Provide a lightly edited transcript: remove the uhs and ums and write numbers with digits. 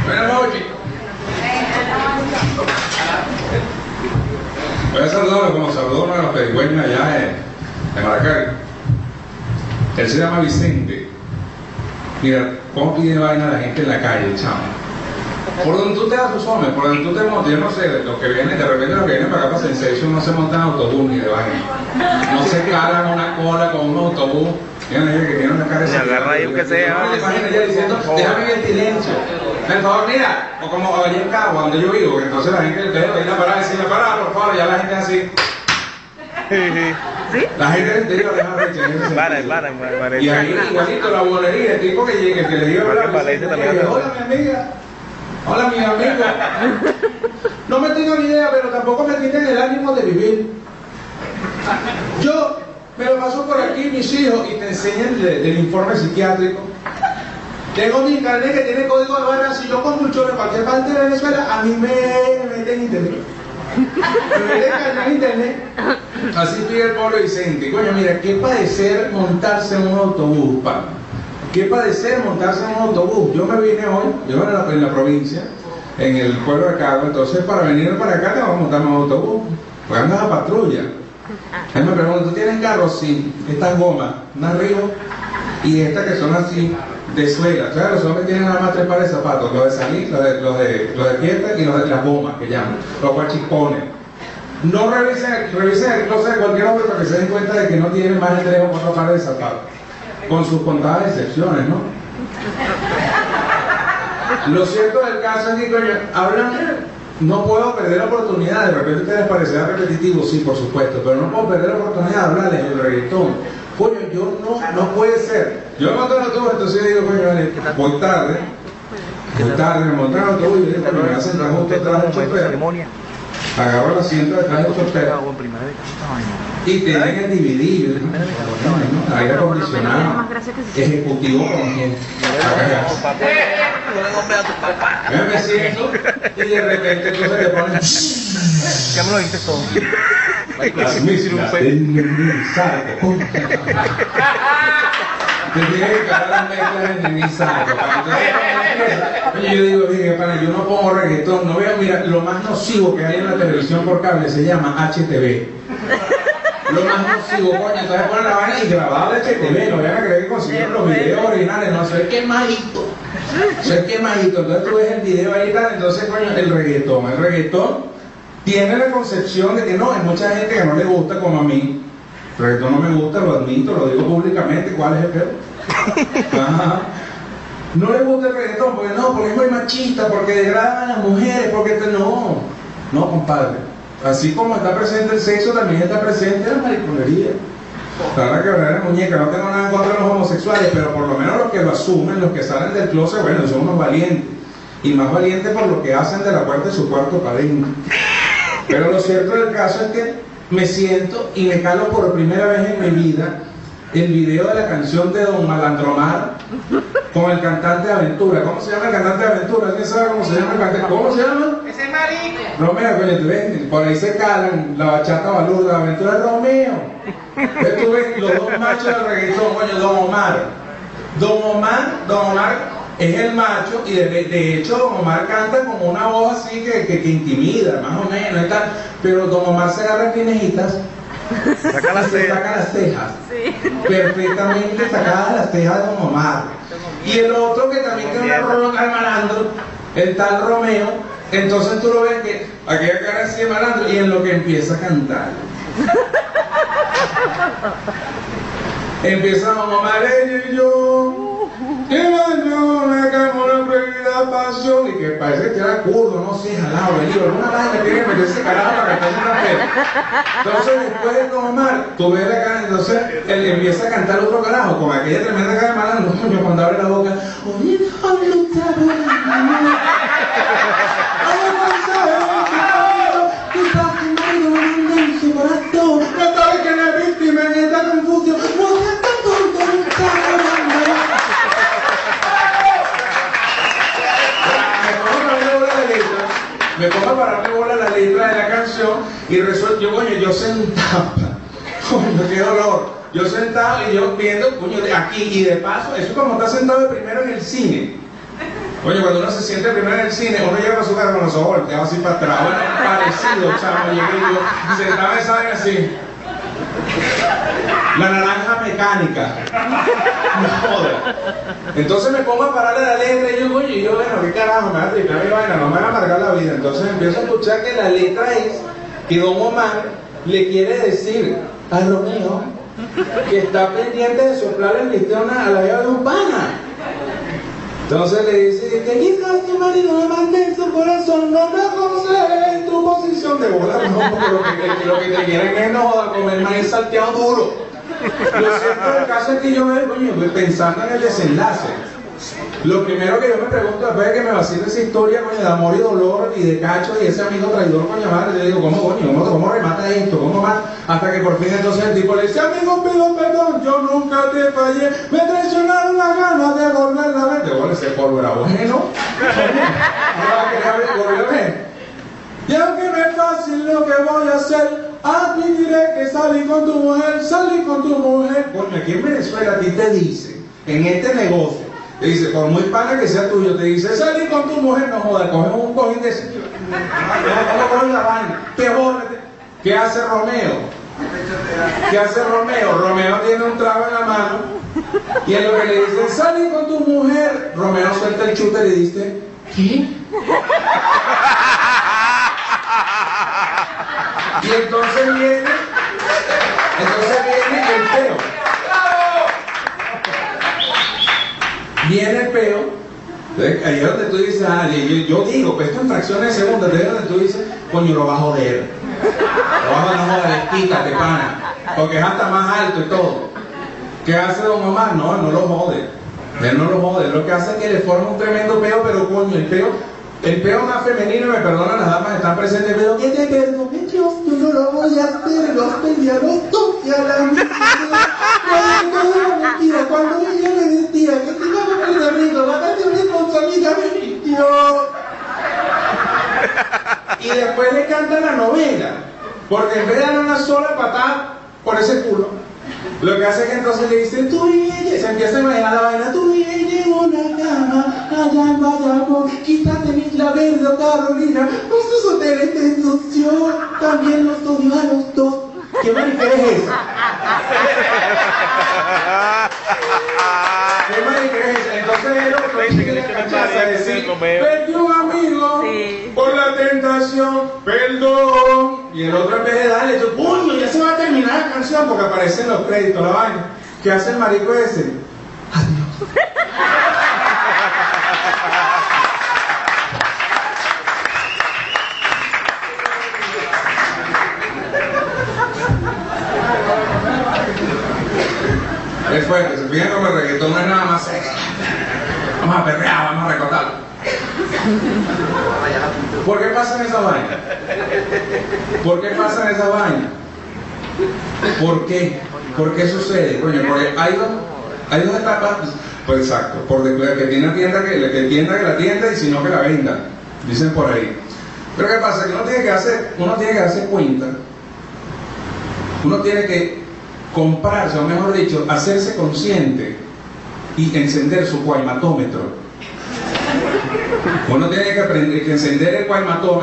Buenas noches. Voy a saludarlo como saludó uno de los pedigüeños allá en Maracay. Él se llama Vicente. Mira, cómo pide vaina a la gente en la calle, chamo. Por donde tú te das tus hombres, por donde tú te montas, yo no sé, los que vienen, de repente los que vienen para acá para Sensation no se montan en autobús ni de vaina. No se calan una cola con un autobús. Tienen que tiene una cara de... Se agarra ahí aunque sea. No me imagino ella diciendo, déjame en el silencio. Por favor, mira, o como allá en Cagua, donde yo vivo, entonces la gente le va a parar, decirle, para, por favor, ya la gente es así. ¿Sí? La gente del interior deja recha. Para. Y ahí igualito la bolería, el tipo que llegue, que le diga, hola mi amiga. Hola mi amiga. No me tengo ni idea, pero tampoco me tienen el ánimo de vivir. Yo me lo paso por aquí, mis hijos, y te enseñan del informe psiquiátrico. Tengo mi carnet que tiene código de barra. Si yo con mucho en cualquier parte de Venezuela, a mí me meten internet. Me meten carnet en internet. Así pide el pobre Vicente. Coño, mira, qué padecer montarse en un autobús, pa. Qué padecer montarse en un autobús. Yo me vine hoy, yo en la provincia, en el pueblo de Cagua, entonces para venir para acá te vamos a montar en un autobús. Pues andas a patrulla. Él me pregunta, ¿tú tienes carro? Sí. Estas gomas, una Río y estas que son así, de suela. O sea, los hombres tienen nada más 3 pares de zapatos, los de salir, los de fiesta y los de las gomas, que llaman, los guachipones. No revisen el closet de cualquier hombre para que se den cuenta de que no tiene más de 3 o 4 pares de zapatos. Con sus contadas excepciones, ¿no? Lo cierto del caso es que, coño, hablan, no puedo perder la oportunidad, de repente ustedes parecerá repetitivo, sí, por supuesto, pero no puedo perder la oportunidad de hablarles del reggaetón. Coño, yo no puede ser. Yo me monto en el autobús, entonces digo, coño, vale, voy tarde, me monto en el autobús y me hacen sentar justo atrás del chofer. Agarro el asiento detrás del chofer y tienen el DVD, aire acondicionado, ejecutivo con gente. Yo me siento y de repente entonces le ponen. Ya me lo dijiste todo. Te tiene que cagar las mezclas en mi saco. Y yo digo, dije, pana, yo no pongo reggaetón, no veo, mira, lo más nocivo que hay en la televisión por cable se llama HTV. Lo más nocivo, coño, entonces ponen la vaina y grabado de HTV, no vayan a creer que consiguieron los videos originales, no, se ve quemadito. Entonces tú ves el video ahí y tal, entonces, coño, el reggaetón tiene la concepción de que no, hay mucha gente que no le gusta como a mí. El reggaetón no me gusta, lo admito, lo digo públicamente, ¿cuál es el peor? Ajá. No le gusta el reggaetón, porque es muy machista, porque degrada a las mujeres, porque no, compadre. Así como está presente el sexo, también está presente la mariconería. La verdad que verdadera muñeca, no tengo nada en contra de los homosexuales, pero por lo menos los que lo asumen, los que salen del closet, bueno, son unos valientes. Y más valientes por lo que hacen de la puerta de su cuarto para adentro. Pero lo cierto del caso es que me siento y me calo por primera vez en mi vida el video de la canción de Don Malandromar con el cantante de Aventura. ¿Cómo se llama el cantante de Aventura? ¿Alguien sabe cómo se llama el cantante? ¿Cómo se llama? Ese es marico. Romeo, coño, tú ves, por ahí se calan la bachata baluda, la Aventura de Romeo. Entonces tú ves los dos machos del reggaetón, coño, Don Omar es el macho y de hecho Don Omar canta con una voz así que intimida, más o menos y tal, pero Don Omar se agarra pinejitas. Saca las cejas. Sí. Perfectamente sacadas las cejas de Don Omar. Y el otro que también tiene una rola al malandro, el tal Romeo, entonces tú lo ves que aquella cara así de malandro y en lo que empieza a cantar. Empieza Don Omar y yo. Que mañana como la previda pasión y que parece que era curdo, no sé, jalado, venido, alguna vaina tiene que meterse carajo para cantar una pena. Entonces después de Don Omar, tú ves la cara, entonces él empieza a cantar otro carajo con aquella tremenda cara de malandro, coño, cuando abre la boca, oye, no sabes quién es víctima en esta confusión, me pongo a pararme bola la letra de la canción y resuelto, yo sentado, coño, qué dolor, yo sentado y yo viendo, coño, de aquí y de paso, eso como está sentado de primero en el cine, Oye, cuando uno se siente primero en el cine, uno llega a su casa con los ojos volteados así para atrás. Bueno, parecido, chamo, llegué yo, sentado en esa así. La naranja mecánica. No joda. Entonces me pongo a pararle la letra y yo, oye, y yo, bueno, qué carajo, me va a tripear mi vaina, no me va a amargar la vida. Entonces empiezo a escuchar que la letra es que Don Omar le quiere decir a Romeo que está pendiente de soplarle el listón a la vida de un pana. Entonces le dice que quizás tu marido me mande en su corazón, no me aconseje en tu posición de bola, no, porque lo que te quieren es no comer maíz salteado duro. Lo cierto del caso es que yo coño, pensando en el desenlace, lo primero que yo me pregunto después de que me vacile esa historia, coño, de amor y dolor y de cacho y ese amigo traidor, coño madre, yo digo, ¿cómo coño? ¿Cómo remata esto? ¿Cómo más? Hasta que por fin entonces el tipo le dice, amigo, pido perdón, yo nunca te fallé, me traicionaron las ganas de volver la mente. Bueno, ese polvo era bueno, no va a querer volver a ver. Y aunque no es fácil lo que voy a hacer, admitiré que salí con tu mujer, Coño, aquí en Venezuela a ti te dice, en este negocio, te dice, por muy pana que sea tuyo, te dice, salí con tu mujer, no jodas, cogemos un cojín de ese. ¿Cómo coges la vaina? ¿Qué hace Romeo? ¿Qué hace Romeo? Romeo tiene un trago en la mano y en lo que le dice, salí con tu mujer, Romeo suelta el chute y le dice, ¿qué? Y entonces viene el peo. Viene el peo. Entonces, ahí es donde tú dices, yo digo, pues esto en fracciones de segundos, ahí es donde tú dices, coño, lo va a joder. Lo vas a no joder, quítate, pana. Porque es hasta más alto y todo. ¿Qué hace Don Omar? No lo jode. Él no lo jode. Lo que hace es que le forma un tremendo peo, pero coño, el peo más femenino, me perdonan las damas que están presentes, pero que te perdone Dios, yo no lo voy a hacer, los pelearon toque a la mentira. Cuando ella me decía que te iba a poner rico, vacaciones con su amiga, me mintió. Y después le canta la novela, porque en vez de darle una sola patada por ese culo, lo que hace es que entonces le dice, tú y ella, se empieza a imaginar la vaina, tú y ella en una cama, allá en Bayamón, quítate mi Isla Verde o Carolina, nuestros hoteles de instrucción, también los odio a los dos. ¿Qué mariquera es esa? ¿Qué mariquera es esa? Entonces él lo que tiene que cacharse a decir, perdí un amigo por la tentación, perdón. Y el otro en vez de darle, yo, puño, ya se va a terminar la canción porque aparecen los créditos, la vaina. ¿Qué hace el marico ese? Adiós. Es fuerte, se fijan como el reggaetón no es nada más sexy. Vamos a perrear, vamos a recortarlo. ¿Por qué pasan esas vainas? ¿Por qué pasan esas vainas? ¿Por qué? ¿Por qué sucede? Coño, porque hay dos etapas, pues exacto, por que tiene tienda que la tienda y si no que la venda, dicen por ahí. Pero ¿qué pasa? Que uno tiene que darse cuenta, uno tiene que comprarse, o mejor dicho, hacerse consciente y encender su cuaimatómetro. Uno tiene que aprender que encender el cuaimatómetro.